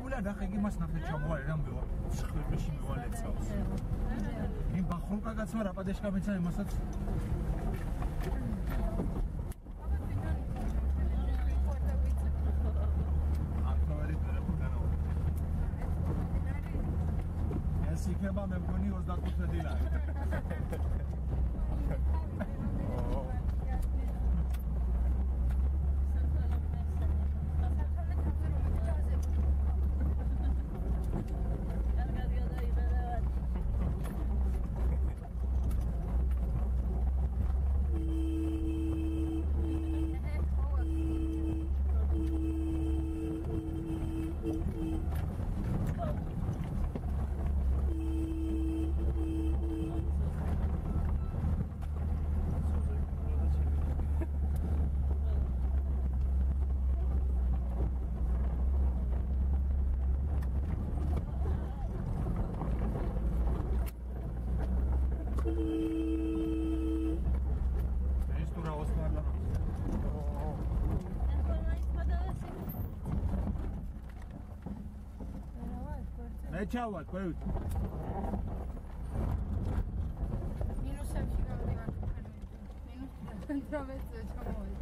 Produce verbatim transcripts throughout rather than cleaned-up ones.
ჩამოვიდა და ხე იგი მას ნახეთ ჩამოვალე რა მევა შხლებში მევალე წავს იმ ბახრუკა კაცმა რა პადეშკა მეცა იმასაც იქნება მე მგონი ოცდახუთი დილარი ჩავალ ყვევით მინუსებში გავდივარ მინუს ინტროვერტზე ჩამოვედი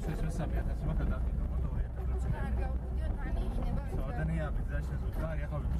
Saudania, biznes, Bulgaria,